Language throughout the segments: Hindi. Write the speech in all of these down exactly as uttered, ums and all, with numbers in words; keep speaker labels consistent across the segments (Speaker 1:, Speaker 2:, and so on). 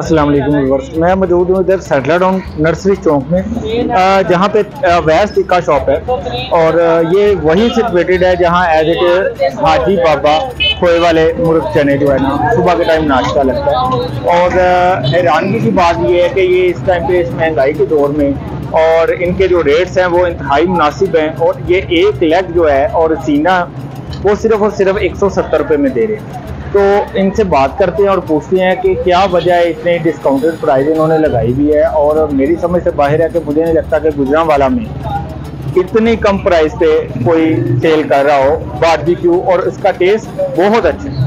Speaker 1: अस्सलाम वालेकुम व्यूअर्स, मैं मौजूद हूँ इधर सेटलर टाउन नर्सरी चौक में, जहाँ पे वैस टिक्का शॉप है और ये वहीं सिचुएटेड है जहाँ एज इट हाजी बाबा खोए वाले मुर्ग चने जो है ना सुबह के टाइम नाश्ता लगता है। और हैरानगी की बात ये है कि ये इस टाइम पे इस महंगाई के दौर में और इनके जो रेट्स हैं वो इंतहाई मुनासिब हैं और ये एक लेग जो है और सीना वो सिर्फ और सिर्फ एक सौ सत्तर रुपये में दे रहे हैं। तो इनसे बात करते हैं और पूछते हैं कि क्या वजह है इतने डिस्काउंटेड प्राइस इन्होंने लगाई हुई है। और मेरी समझ से बाहर है कि मुझे नहीं लगता कि गुजरांवाला में इतनी कम प्राइस पे कोई सेल कर रहा हो बारबेक्यू, और इसका टेस्ट बहुत अच्छा है।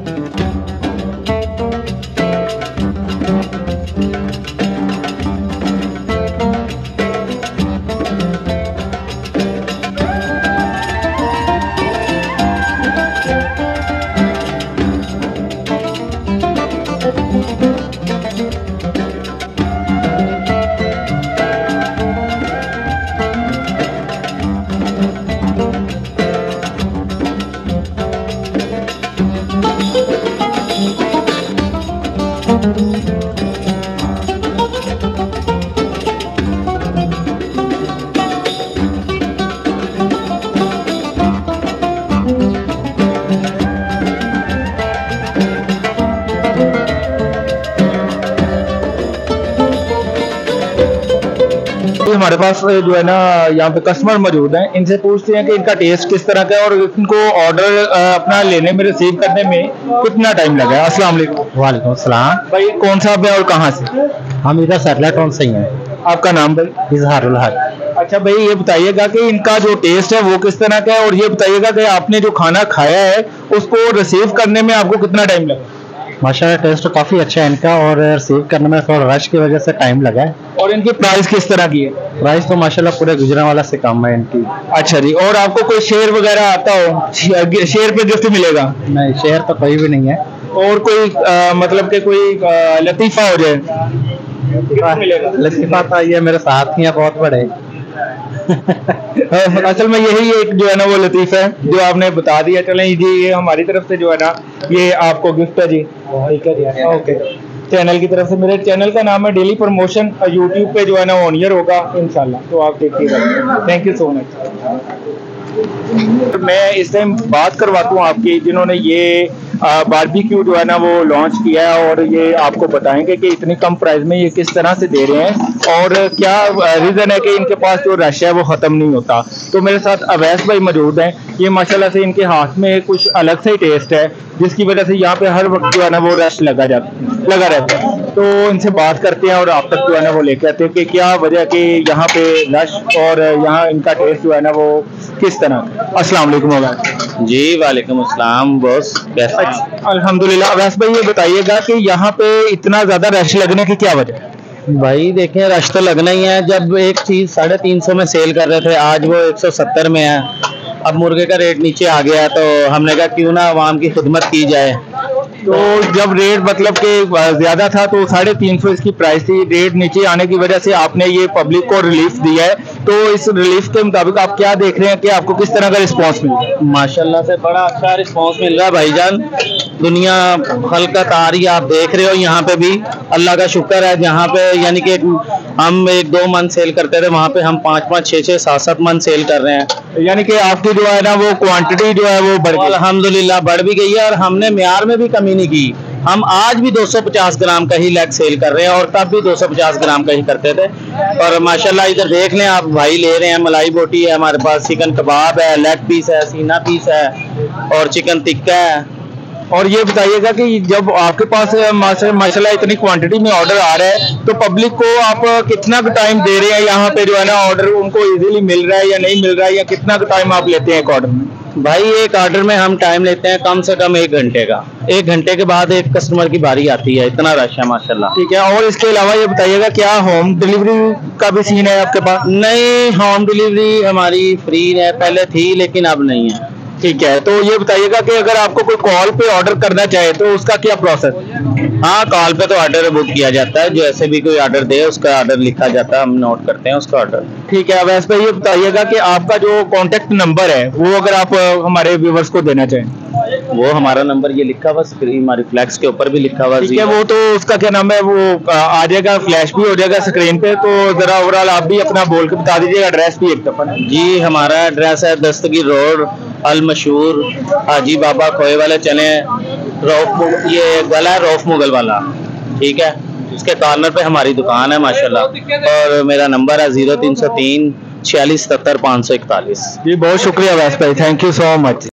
Speaker 1: हमारे पास जो है ना यहाँ पे कस्टमर मौजूद हैं, इनसे पूछते हैं कि इनका टेस्ट किस तरह का है और इनको ऑर्डर अपना लेने में रिसीव करने में कितना टाइम लगा है। अस्सलाम वालेकुम।
Speaker 2: वालेकुम सलाम
Speaker 1: भाई, कौन सा आप हैं और कहाँ से?
Speaker 2: हम इधर सेटलर टाउन से ही हैं।
Speaker 1: आपका नाम भाई?
Speaker 2: इजहारुल हक।
Speaker 1: अच्छा भाई, ये बताइएगा कि इनका जो टेस्ट है वो किस तरह का है और ये बताइएगा कि आपने जो खाना खाया है उसको रिसीव करने में आपको कितना टाइम लगा?
Speaker 2: माशाल्लाह टेस्ट तो काफ़ी अच्छा है इनका और रिसीव करने में थोड़ा रश की वजह से टाइम लगा है।
Speaker 1: और इनकी प्राइस किस तरह की है?
Speaker 2: प्राइस तो माशाल्लाह पूरे गुजरांवाला से कम है इनकी।
Speaker 1: अच्छा जी, और आपको कोई शेयर वगैरह आता हो? शेयर पे गिफ्ट मिलेगा?
Speaker 2: नहीं, शेयर तो कोई भी नहीं है।
Speaker 1: और कोई आ, मतलब कि कोई आ, लतीफ़ा हो जाए? मिलेगा
Speaker 2: लतीफ़ा तो ये मेरे साथ ही है बहुत बड़े।
Speaker 1: असल में यही एक जो है ना वो लतीफ़ा है जो आपने बता दिया। चलें जी, ये हमारी तरफ से जो है ना ये आपको गिफ्ट है जी। ठीक है जी, ओके। चैनल की तरफ से, मेरे चैनल का नाम है डेली प्रमोशन, यूट्यूब पे जो है ना ऑन ईयर होगा इंशाल्लाह, तो आप देखिएगा। Thank you so much. मैं इस टाइम बात करवाता हूँ आपकी जिन्होंने ये बारबेक्यू जो है ना वो लॉन्च किया है और ये आपको बताएंगे कि इतनी कम प्राइस में ये किस तरह से दे रहे हैं और क्या रीज़न है कि इनके पास जो रश है वो ख़त्म नहीं होता। तो मेरे साथ अवैस भाई मौजूद हैं। ये माशाल्लाह से इनके हाथ में कुछ अलग से ही टेस्ट है जिसकी वजह से यहाँ पे हर वक्त जो है ना वो रश लगा जाता लगा रहता है। तो इनसे बात करते हैं और आप तक जो है ना वो लेके आते हैं कि क्या वजह कि यहाँ पे रश और यहाँ इनका टेस्ट जो है ना वो किस तरह। अस्सलाम वालेकुम अवैस
Speaker 3: जी। वालेकुम अस्सलाम बॉस, कैसा?
Speaker 1: अल्हम्दुलिल्लाह। अवैस भाई, ये बताइएगा कि यहाँ पे इतना ज्यादा रश लगने की क्या वजह है?
Speaker 3: भाई देखें, रश तो लगना ही है। जब एक चीज साढ़े तीन सौ में सेल कर रहे थे, आज वो एक सौ सत्तर में है। अब मुर्गे का रेट नीचे आ गया है तो हमने कहा क्यों ना आवाम की खिदमत की जाए।
Speaker 1: तो जब रेट मतलब कि ज्यादा था तो साढ़े तीन सौ इसकी प्राइस थी, रेट नीचे आने की वजह से आपने ये पब्लिक को रिलीफ दिया है। तो इस रिलीफ के मुताबिक आप क्या देख रहे हैं कि आपको किस तरह का रिस्पांस मिल रहा है?
Speaker 3: माशाल्लाह से बड़ा अच्छा रिस्पांस मिल रहा है भाईजान। दुनिया खलकत आ रही है, आप देख रहे हो। यहाँ पे भी अल्लाह का शुक्र है, जहाँ पे यानी कि हम एक दो मन सेल करते थे वहाँ पे हम पाँच पाँच छः छः सात सात मन सेल कर रहे हैं।
Speaker 1: यानी कि आपकी जो है ना वो क्वांटिटी जो है वो बढ़ गई,
Speaker 3: अल्हम्दुलिल्लाह बढ़ भी गई है और हमने म्यार में भी कमी नहीं की। हम आज भी दो सौ पचास ग्राम का ही लेग सेल कर रहे हैं और तब भी दो सौ पचास ग्राम का ही करते थे। और माशाल्लाह इधर देख लें आप, भाई ले रहे हैं। मलाई बोटी है हमारे पास, चिकन कबाब है, लेग पीस है, सीना पीस है और चिकन टिक्का है।
Speaker 1: और ये बताइएगा कि जब आपके पास माशाल्लाह इतनी क्वांटिटी में ऑर्डर आ रहा है तो पब्लिक को आप कितना टाइम दे रहे हैं यहाँ पे जो है ना ऑर्डर उनको इजीली मिल रहा है या नहीं मिल रहा है, या कितना टाइम आप लेते हैं एक ऑर्डर में?
Speaker 3: भाई एक ऑर्डर में हम टाइम लेते हैं कम से कम एक घंटे का। एक घंटे के बाद एक कस्टमर की बारी आती है, इतना रश है माशाल्लाह।
Speaker 1: ठीक है। और इसके अलावा ये बताइएगा क्या होम डिलीवरी का भी सीन है आपके पास?
Speaker 3: नहीं, होम डिलीवरी हमारी फ्री है, पहले थी लेकिन अब नहीं है।
Speaker 1: ठीक है। तो ये बताइएगा कि अगर आपको कोई कॉल पे ऑर्डर करना चाहे तो उसका क्या प्रोसेस?
Speaker 3: हाँ, कॉल पे तो ऑर्डर बुक किया जाता है। जो ऐसे भी कोई ऑर्डर दे उसका ऑर्डर लिखा जाता है, हम नोट करते हैं उसका ऑर्डर।
Speaker 1: ठीक है। वैसे पे ये बताइएगा कि आपका जो कॉन्टेक्ट नंबर है वो अगर आप हमारे व्यूवर्स को देना चाहें।
Speaker 3: वो हमारा नंबर ये लिखा हुआ स्क्रीन हमारी फ्लैक्स के ऊपर भी लिखा हुआ
Speaker 1: ठीक है, वो तो उसका क्या नाम है, वो आ आ जाएगा, फ्लैश भी हो जाएगा स्क्रीन पे। तो जरा ओवरऑल आप भी अपना बोल के बता दीजिएगा, एड्रेस भी एक दफा।
Speaker 3: जी, हमारा एड्रेस है दस्तगीर रोड, अल मशहूर हाजी बाबा खोए वाले चने, रौफ, ये गला है रौफ मुगल वाला, ठीक है, उसके कॉर्नर पे हमारी दुकान है माशाल्लाह। और मेरा नंबर है जीरो तीन सौ तीन छियालीस सत्तर पाँच सौ इकतालीस।
Speaker 1: जी बहुत शुक्रिया वैस भाई, थैंक यू सो मच।